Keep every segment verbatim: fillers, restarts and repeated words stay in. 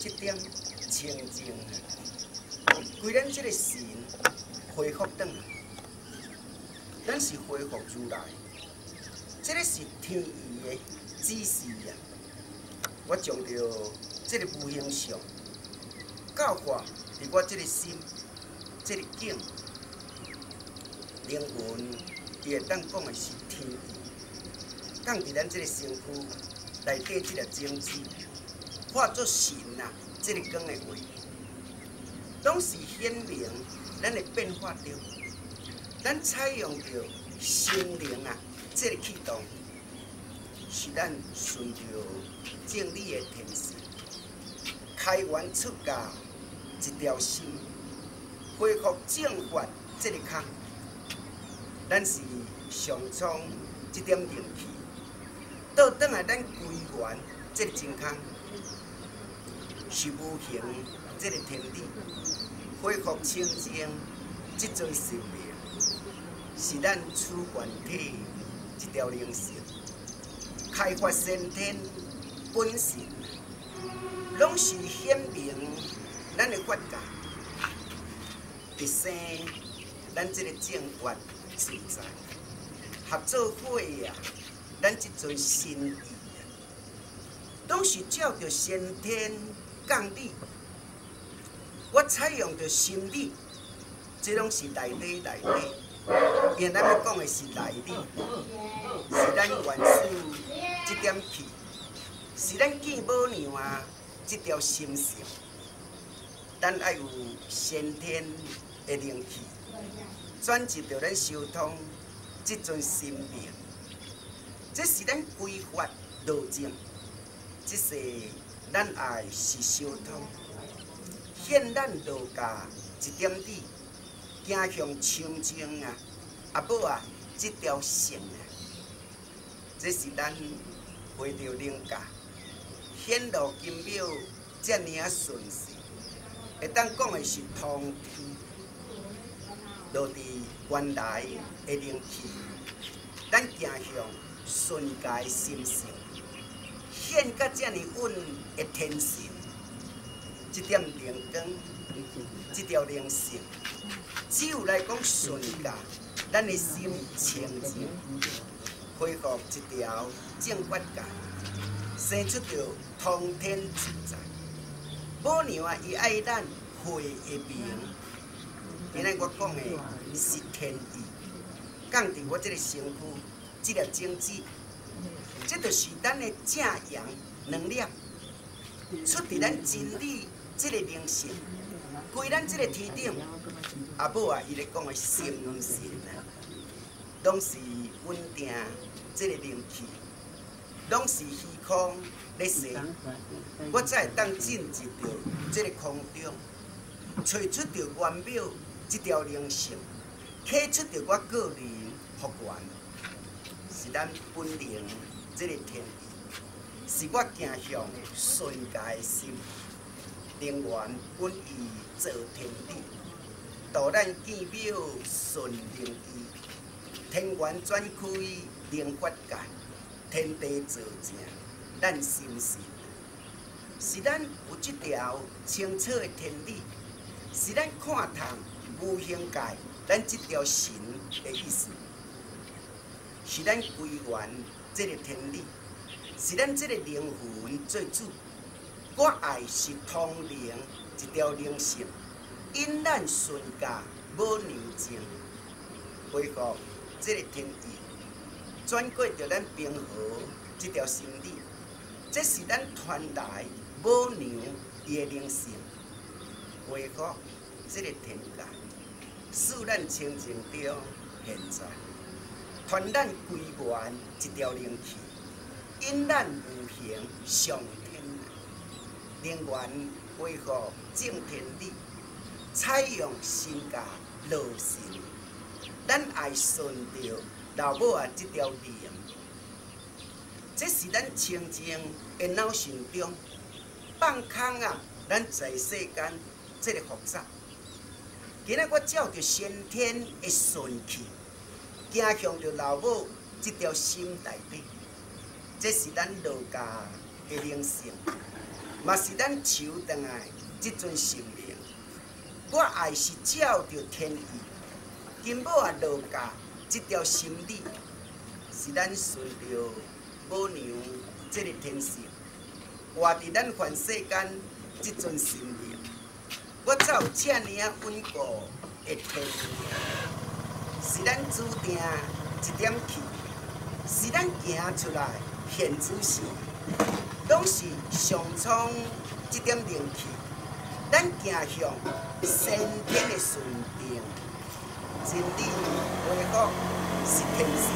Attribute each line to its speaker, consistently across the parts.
Speaker 1: 这点清净啊，规咱这个神恢复转来，咱是恢复如来，这个是天意的指示啊！我将着这个无形相教化伫我这个心、这个境、灵魂，伊会当讲的是天意，降伫咱这个身躯内底这个种子，化作神啊！这个讲的话，拢是显明咱的变化着，咱采用着心灵啊，这个启动，是咱顺着正理的天性，开源出家一条心，恢复正法这个空，咱是上创这点灵气，倒转来咱归元这个真空。是无形这个天地恢复清净，这种生命是咱主观体一条灵性，开发先天本性，拢是显明咱的法界，一生咱这个正法自在，合作伙啊，咱这种心意啊，拢是照着先天。讲理，我采用着心理，这拢是内底内底。因为咱要讲的是内理，是咱元素这点气，是咱见母娘啊这条心性。咱要有先天的灵气，转入着咱修通这种心命，这是咱规划路径，这是。咱爱是修通，显咱道家一点理，走向清净啊！阿母啊，这条线啊，这是咱回到灵界，显露金庙遮尔啊顺遂，会当讲的是通天，落伫原来的灵气，咱走向顺界心性。显甲遮尔稳的天性，这点灵光，这条灵性，只有来讲顺家，咱的心清净，恢复一条正法界，生出着通天自在。母娘啊，伊爱咱会的名，今仔我讲的是天意，降伫我这个身躯，这粒种子。这就是咱的正阳能量，出伫咱真理这个灵性，归咱这个天顶。阿母啊，伊咧讲的心性啊，拢是稳定这个灵气，拢是虚空咧生。我才会当进入着这个空中，找出着元妙这条灵性，开出着我个人福缘，是咱本灵。这个天意是我走向顺界的心，灵源本意做天地，导咱见庙顺灵机，天元转开灵法界，天地造正，咱心性是咱有这条清澈的天理，是咱看透无形界，咱这条神的意思，是咱归元。这个天理是咱这个灵魂做主，我爱是通灵一条灵性，因咱顺家无牛精，恢复这个天意，转过着咱平和这条心理，这是咱传来母娘伊的灵性，恢复这个天界，使咱清净着现在。传咱归元一条灵气，因咱无形上天，灵源恢复正天理，采用新家路线，咱爱顺着老母啊这条灵，这是咱清净的脑神中放空啊，咱在世间这个复杂。今仔我照着先天的顺气。走向着老母这条心内底，这是咱道家的灵性， 嘛是咱求回来即阵生命。我爱是照着天意，金母啊落嫁即条心理，是咱顺着母娘即个天性，活伫咱凡世间即阵生命。我才有遮尔啊稳固的天命，是咱注定一点气，是咱行出来现主时，拢是上苍一点灵气。咱行向先天的顺定，真理回复是天性。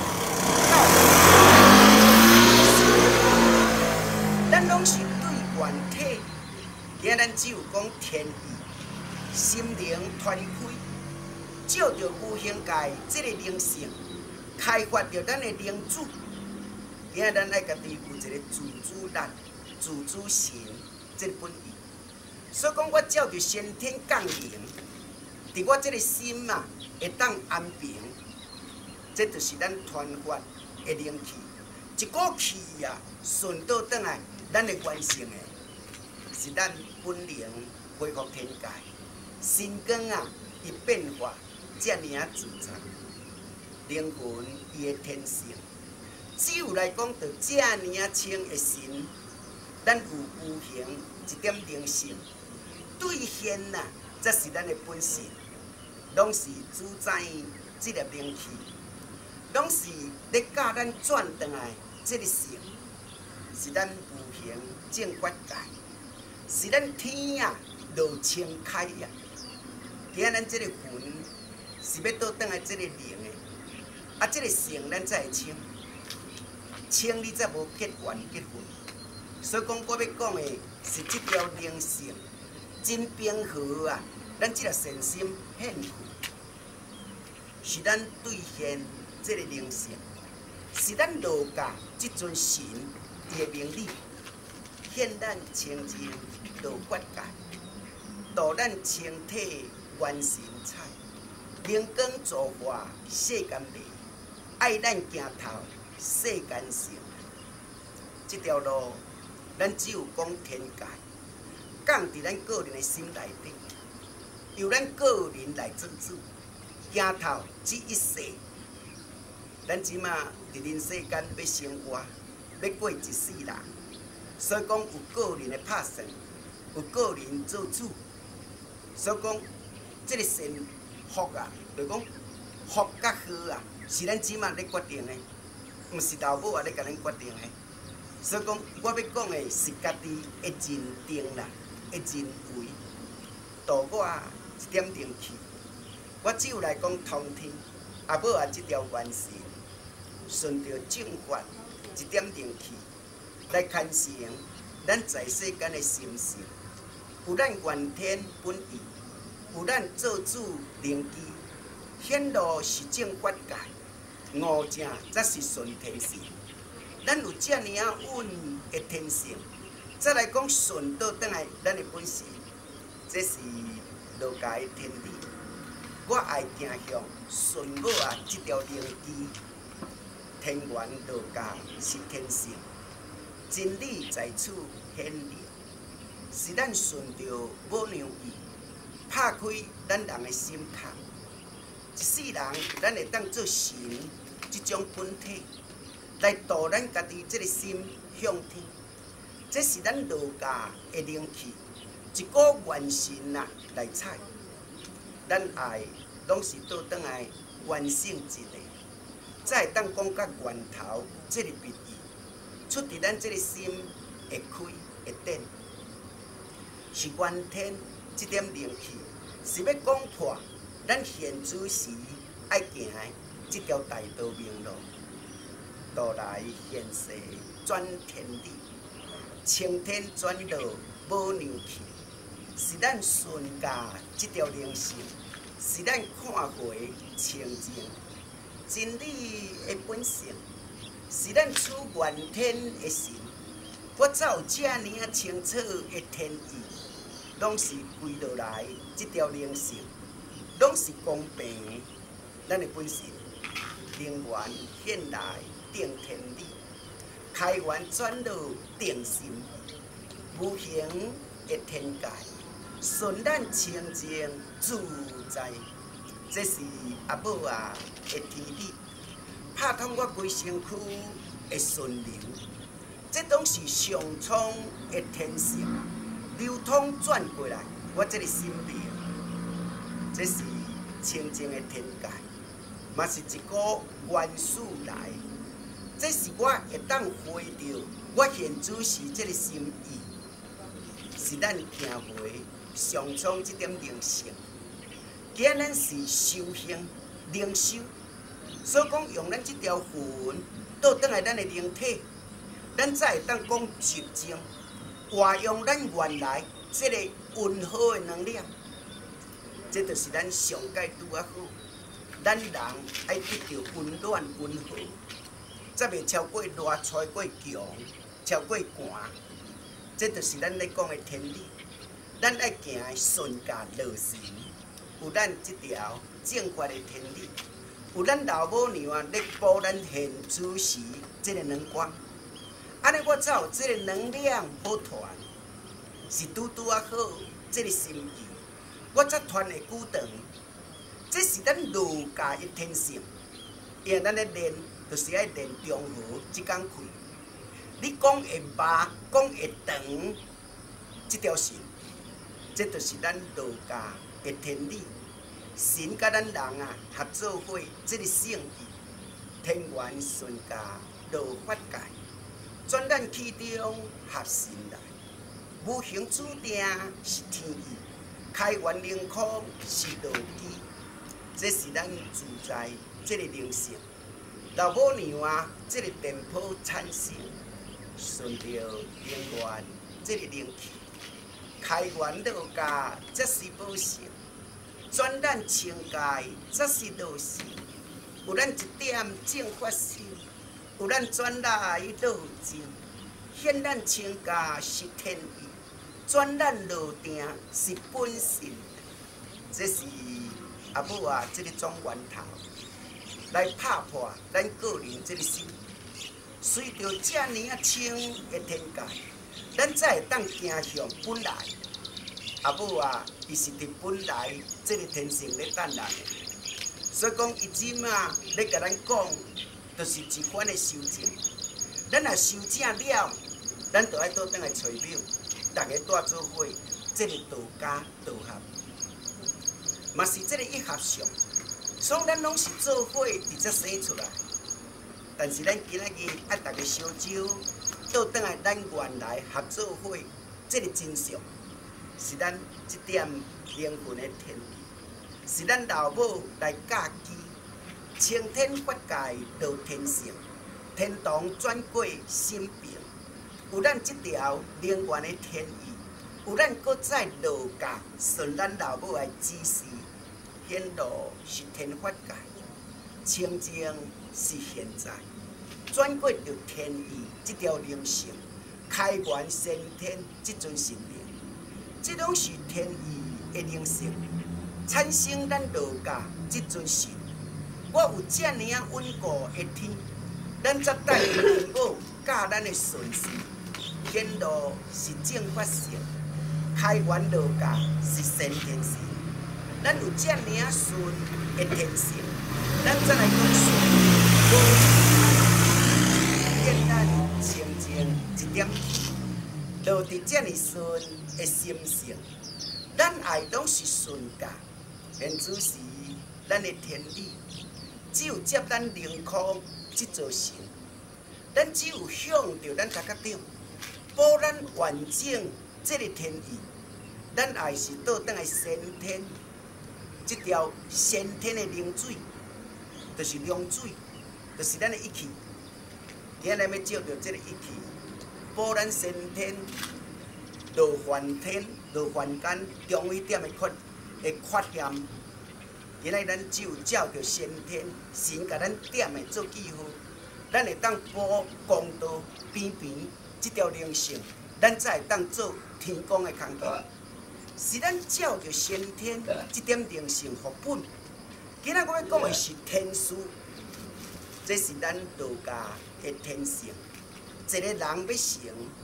Speaker 1: 咱拢是对原体，今咱只有讲天意，心灵传开，照着无形界这个灵性，开发着咱的灵主。今咱爱家己有一个自主力、自主性这个本意。所以讲，我照着先天降临，伫我这个心啊，会当安平，这就是咱传发的灵气。一股气啊，顺倒转来，咱会完成的，是咱本灵恢复天界。心光啊，伊变化遮尔啊自在，灵魂伊的天性，只有来讲到遮尔啊清的神，咱有无形一点灵性。兑现呐，则是咱的本性，拢是主宰这粒灵气，拢是咧教咱转转来这个性，是咱无形正觉界，是咱天啊路清开呀。今咱这个魂是要倒转来这个灵的，啊，这个性咱才会清，清你才无结缘结婚。所以讲，我要讲的是这条灵性。真平和啊！咱这个善心献去，是咱兑现这个灵性，是咱落嫁这尊神伊的名理，献咱清净道觉界，度咱清体元神彩，灵光造化世间美，爱咱行头世间成。这条路，咱只有讲天界。讲伫咱个人的心内底，由咱个人来做主，行头这一世，咱即马伫人世间要生活，要过一世人，所以讲有个人的拍算，有个人做主，所以讲这个善福啊，就讲福甲好啊，是咱即马咧决定的，毋是老母啊咧甲咱决定的。所以讲，我要讲的是家己的认定啦。的认为，度我一点灵气，我只有来讲通天，也无啊这条元神，顺着正法一点灵气来牵成咱在世间的心性，有咱原天本意，有咱做主灵机，显露是正法界，五正则是顺天性。咱有遮尔啊稳的天性。再来讲顺倒转来，咱的本事，这是落家的天理。我爱行向顺母啊，这条灵机，天缘落家是天性，真理在此显明，是咱顺着母娘意，拍开咱人的心坎。一世人，咱会当做神这种本体，来度咱家己这个心向天。这是咱落家的灵气，一股元神呐来采，咱爱拢是倒转来完成一个，才会当讲甲源头这个秘意，出伫咱这个心会开会展，是元天这点灵气，是要讲破咱现主时爱行的这条大道明路，道来现世转天理。青天转到母娘去，是咱顺家这条灵性，是咱看回清净真理的本性，是咱处元天的神。我才有遮尔啊清楚的天意，拢是归落来这条灵性，拢是公平的咱的本性，灵源现来定天理。开源转到定心， 无形的天界，顺咱清净自在。这是阿母啊的天理，拍通我规身躯的顺流，这拢是上苍的天性，流通转过来，我这个心灵，这是清净的天界，嘛是一股原始来，这是我会当回到我现主时这个心意，是咱行回上苍这点灵性。既然咱是修行灵修，所以讲用咱这条魂倒转来咱的灵体，咱才会当讲集中，活用咱原来这个温和的能量，这就是咱上界拄啊好。咱人爱得到温暖温和，才袂超过热，超过强，超过寒。这就是咱咧讲的天理。咱爱行顺家乐神。有咱这条正确的天理，有咱老母娘啊，咧保咱现主时这个能光，安尼我才有这个能量好传，是拄拄啊好这个心意，我才传会久长。这是咱儒家的天性，因为咱咧练，就是爱练中和这工课。你讲会麻，讲会长，这条线，这就是咱儒家的天理。神甲咱人啊合作伙，这个圣意，天元顺家道法界，转咱其中合神来。无形注定是天意，开元灵空是道基，这是咱自在这个灵性。老母娘啊，这个电波产生，顺着灵元这个灵气，开元道家则是宝性。转咱清界，则是道性；有咱一点正法性，有咱转来道正，显咱清界是天意，转咱道定是本性。这是阿母啊，这个总源头来拍破咱个人这个心，随着这尔啊清的天界，咱才会当行向本来。阿母啊，伊是伫本来这个天性咧等咱的，所以讲伊即马咧甲咱讲，就是一番的修正。咱若修正了，咱就爱倒转来找庙，大家带做伙，这个道家道合，嘛是这个一合相。所以咱拢是做伙伫这生出来，但是咱今仔日爱大家烧酒，倒转来咱原来合作伙这个真相。是咱这点灵魂的天意，是咱老母来教基，青天法界道天性，天堂转过心病。有咱这条灵源的天意，有咱搁再道家顺咱老母的指示，显露是天法界，清净是现在，转过着天意这条灵性，开元先天这尊神灵。这拢是天意的灵性，产生咱道家这尊神。我有这尔啊稳固的天，咱才等父母教咱的顺序，显露是正法性，开元道家是先天性。咱有这尔啊顺的天性，咱才来讲顺，无简单清净一点。落伫这么顺的心性，咱爱拢是顺家，现主是咱的天理。只有接咱灵空这座神，咱只有向着咱头壳顶，保咱完整这个天意。咱爱是倒转来先天，这条先天的灵水，就是龙水，就是咱的一气。今日要照着这个一气。保咱先天，落凡天，落凡间，中一点的缺的缺陷。今仔咱只有照着先天，神甲咱点的做记号，咱会当保公道边边这条灵性，咱才会当做天公的工作。是咱照着先天这点灵性福本。今仔我要讲的是天书，这是咱道家的天性。一个人要成，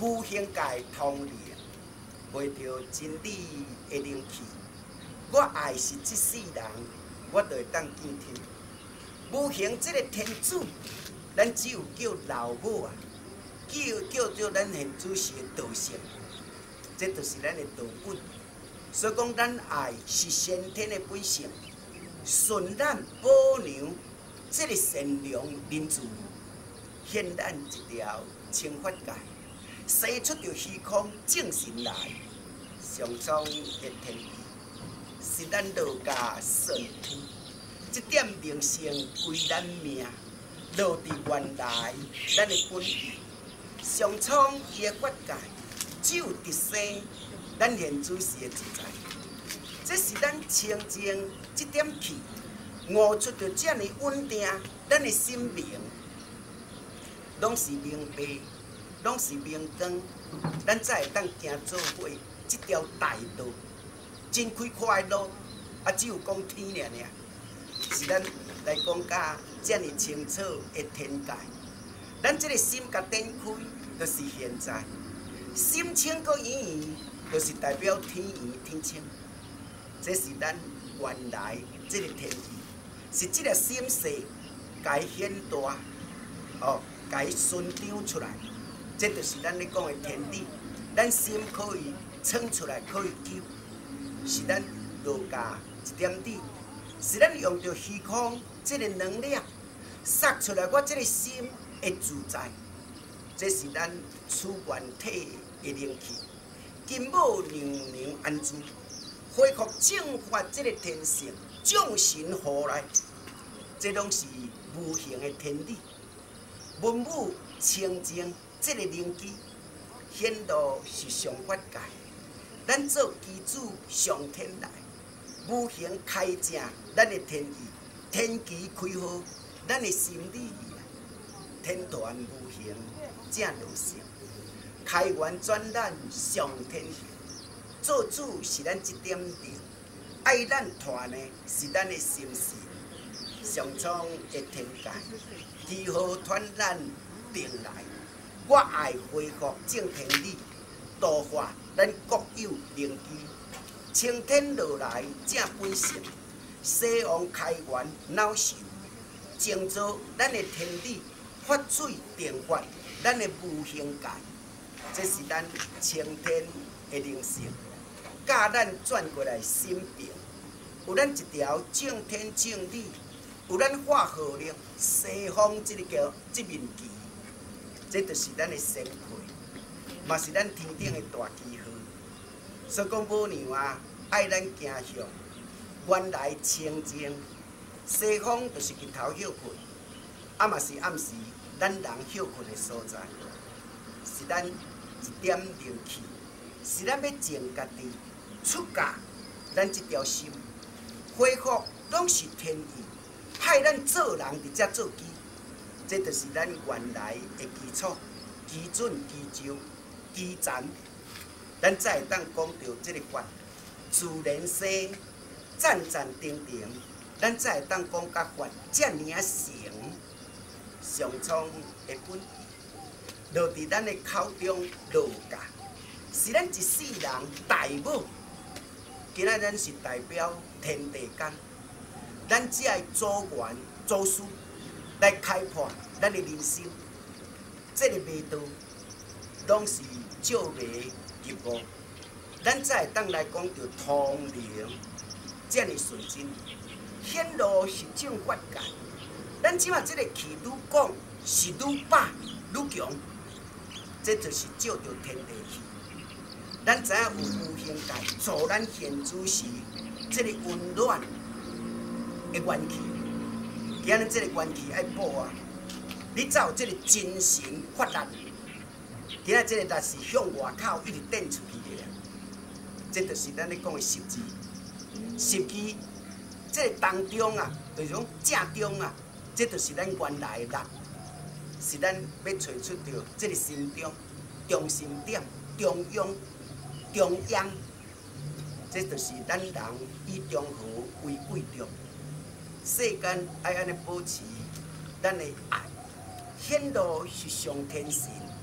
Speaker 1: 无形界通灵，袂着真理的灵气。我爱是即世人，我就会当见天。无形即个天主，咱只有叫老母啊，叫叫做咱现主是道性，这就是咱的道本。所以讲，咱爱是先天的本性，顺咱保留这个善良人主，显咱一条清法界，生出着虚空正神来，上苍的天意，是咱道家顺天，这点名声归咱命，落伫原来咱的本意，上苍伊的法界，只有特生。咱现主是的自在，这是咱清净这点气，悟出着这么稳定，咱的心明，拢是明白，拢是明光，咱才会当行做伙这条大道，真开快乐，啊，只有讲天尔尔，是咱来讲甲这么清楚的天界，咱这个心甲点开，就是现在，心清个圆圆。就是代表天圆天清，这是咱原来这个天意，是这个心势该显大，哦，该伸张出来，这就是咱咧讲的天理。咱心可以撑出来，可以救，是咱道家一点理，是咱用着虚空这个能量，撒出来我这个心的自在，这是咱此原体的灵气。金母娘娘安住，恢复正法这个天性，众神何来？这拢是无形的天理。文武清净这个灵机，显露是上法界。咱做基主上天来，无形开正咱的天意，天机开好咱的心理，天团无形正路性。开源转咱上天行，做主是咱一点定，爱咱团的是咱的心事，上苍的天界，如何传咱定来？我爱恢复正天理，度化咱国有灵机，青天落来正本性，西王开源恼受，净造咱的天理，发水定法咱的无形界。这是咱青天的灵性，教咱转过来心平，有咱一条正天正理，有咱化好了西方这个叫这面旗，这就是咱的先辈，嘛是咱天顶的大旗号。所以讲母娘啊，爱咱行向原来清净，西方就是日头休困，啊嘛是暗时咱人休困的所在，是咱。一点灵气，是咱要净家己出家，咱这条心恢复拢是天意，害咱做人伫遮做基，这就是咱原来的基础、基准、基石、基层，咱才会当讲到这个法自然生，赞赞定定，咱才会当讲甲法遮尔啊成，上苍的本。落伫咱的口中落架，是咱一世人大母。今仔咱是代表天地间，咱只爱祖源祖师来开破咱的人生。这个味道，拢是照明入悟，咱才会当来讲到通灵，这样纯真。显露是正法界，咱即马这个气愈讲是愈饱愈强。这就是照着天地气，咱知影有无形界，助咱现主时，这个温暖的元气。今日这个元气爱补啊，你才有这个精神发力。今日这个力是向外口一直展出去的，这就是咱咧讲的实质。实质这个当中啊，就是讲正中啊，这就是咱原来的力。是咱要找出着这个心中中心点、中央、中央，这就是咱人以中和为贵重。世间爱安尼保持咱的爱，显露是上天神，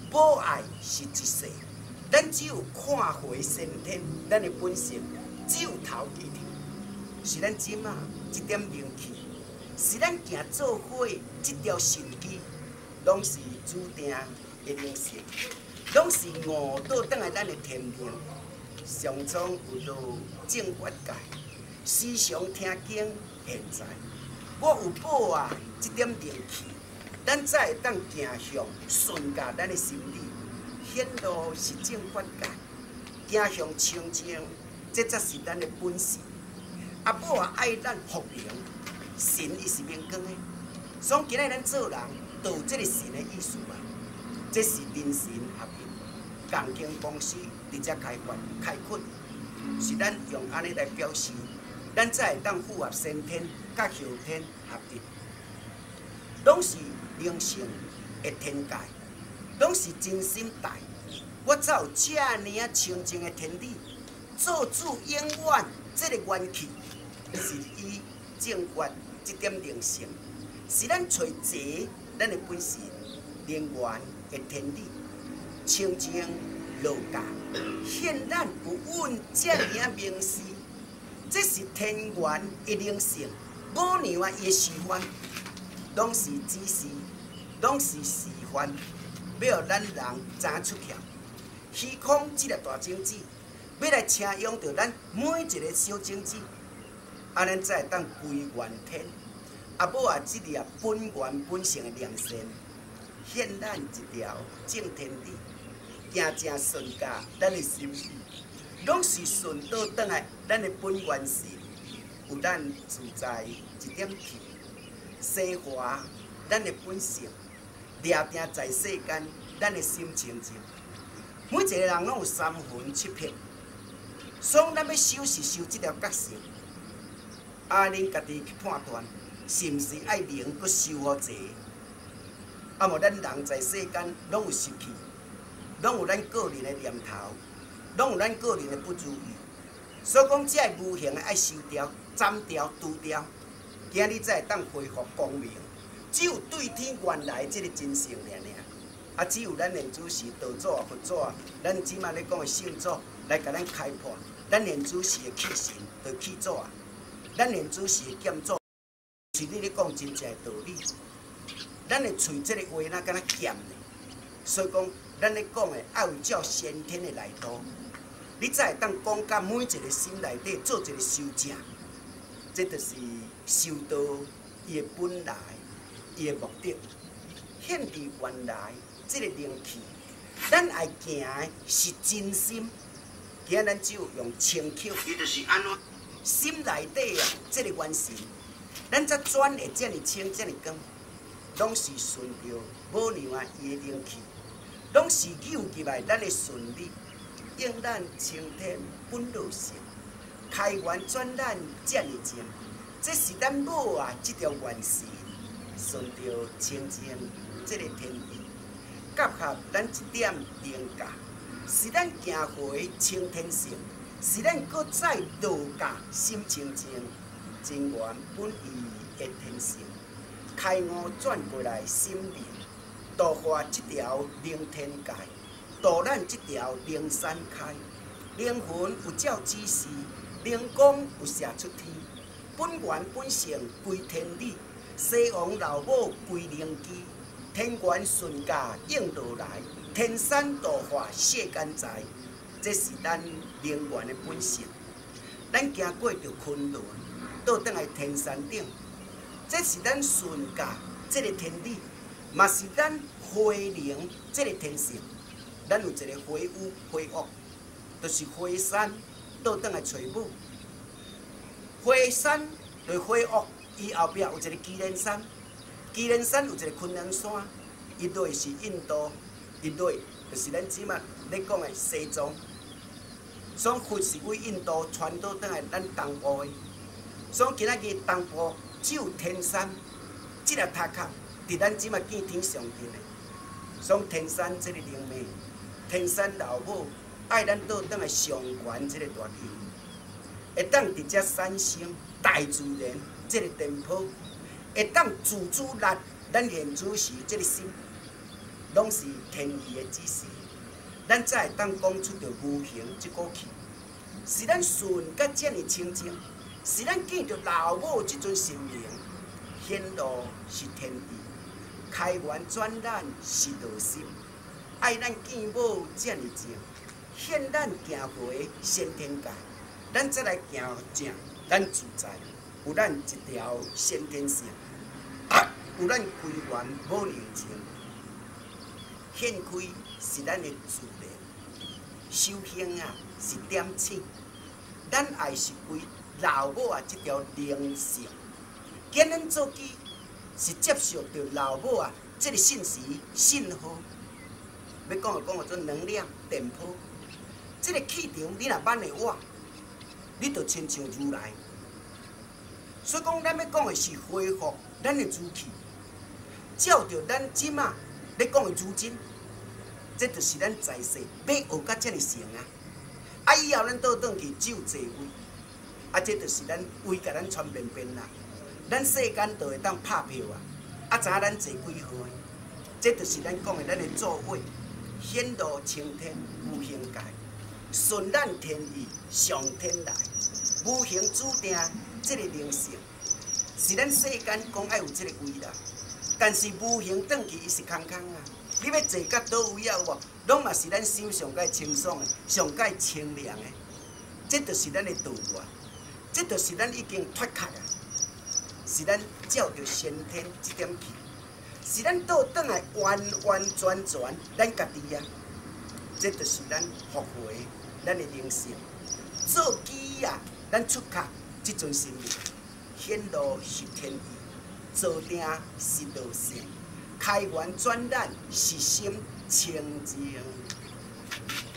Speaker 1: 母爱是一世，咱只有看回先天，咱的本性只有头记着，是咱即马一点灵气，是咱行做伙这条神机，拢是注定的灵性，拢是悟倒转来咱的天命。上苍有道正觉界，时常听经现在，我有母爱这点灵气。 咱才会当行向顺驾咱的心理，显露是正觉界，行向清净，这才是咱的本性。啊，母啊爱咱福灵，神伊是明光的，所以今日咱做人，都有这个神的意思啊。这是人神合一，共经公司直接开发开垦，是咱用安尼来表示，咱才会当符合先天甲后天合一，拢是。 灵性的天界，拢是真心待。我才有这尔啊清净的天理，做主永远这个元气，是以正觉这点灵性，是咱找坐咱的本性，灵源的天理，清净落家，现咱有阮这尔啊名师，这是天元的灵性，五娘啊伊的示范，拢是指示。 拢是示范，要互咱人知出去。虚空这粒大种子，要来请用着咱每一个小种子，安尼才会当归元天。啊，母啊，这粒本源本性的良善，现咱一条正天理，行正顺驾咱的心意，拢是顺倒转来咱的本源性，有咱自在一点气，生活咱的本性。 掠定在世间，咱的心清净。每一个人拢有三魂七魄，所以咱要修是修这条觉性。啊，恁家己去判断，是毋是爱灵搁修好济？啊，无咱人在世间拢有习气，拢有咱个人的念头，拢有咱个人的不如意。所以讲，这个无形的爱修掉、斩掉、除掉，今日才会当恢复光明。 只有对天原来这个真相尔尔，啊，只有咱念祖是道祖啊、佛祖啊，咱即马咧讲的圣祖来甲咱开破，咱念祖是的气神，就气祖啊，咱念祖是的剑祖，是你咧讲真正的道理。咱的喙这个话哪敢若剑呢？所以讲，咱咧讲的要有照先天的来度，你才会当讲甲每一个心内底做一个修正，这就是修道伊的本来。 伊的目的，显伫原来这个灵气，咱爱行的是真心，今日咱只有用清口，伊就是安怎心内底啊，这个元神，咱才转会遮尔清遮尔光，拢是顺着母娘啊伊的灵气，拢是扭入来咱的顺理，应咱青天本老性，开元转咱遮尔静，这是咱母啊这条元神。 顺着清净这个天意，结合咱一点灵价，是咱行回清天性，是咱搁再道家心清净，真源本意的天性，开悟转过来心灵，度化这条灵天界，度咱这条灵山开，灵魂有照指示，灵光有射出天，本源本性归天理。 西王老母归灵机，天元顺驾应道来，天山度化世间财，这是咱灵源的本性。咱行过着昆仑，倒转来天山顶，这是咱顺驾这个天理，嘛是咱花灵这个天性。咱有一个花有花屋，就是花山倒转来找母，花山对花屋。 伊后壁有一个祁连山，祁连山有一个昆仑山，伊对是印度，伊对就是咱即马咧讲的西藏。所以佛是为印度传到倒来咱东部的，所以今仔日东部只有天山，即个塔壳伫咱即马见天上天的。所以天山这个灵命，天山老母爱咱倒倒来上悬这个大天，会当伫遮产生大自然。 这个店铺会当自主力，咱念祖时这个心， 拢是天意的指示，咱才会当讲出着无形即股气。是咱顺甲遮尔清净，是咱见着老母即阵神明，显露是天意，开源转染是道心。爱咱见母遮尔正，显咱行回先天界，咱再来行正，咱自在。有咱一条先天线，有咱归元无宁情，显开是咱的自然。修行啊是点醒，咱爱是归老母啊这条灵性。今咱做基是接受着老母啊这个信息信号。要讲就讲个做能量电波，这个气场你若捌的我，你就亲像如来。所以讲，咱要讲的是恢复咱的主气，照着咱即马咧讲的如今，这就是咱在世要学到遮尔成啊！啊以后咱倒转去只有坐位，啊这就是咱位甲咱传遍遍啦。咱世间就会当拍票啊！啊知影咱坐几号的，这就是咱讲的咱的座位，显露青天无形界，顺咱天意上天来，无形注定。这个灵性是咱世间讲爱有这个位啦，但是无形转去伊是空空啊！你要坐到倒位啊？有无？拢嘛是咱心上界清爽的，上界清凉的。这就是咱的道源，这就是咱已经脱壳啊！是咱照着先天这点气，是咱倒转来完完全全咱家己啊！这就是咱复活咱的灵性，做基啊！咱出壳。即阵心灵显露是天意，做定是道性，开源转染是心清净。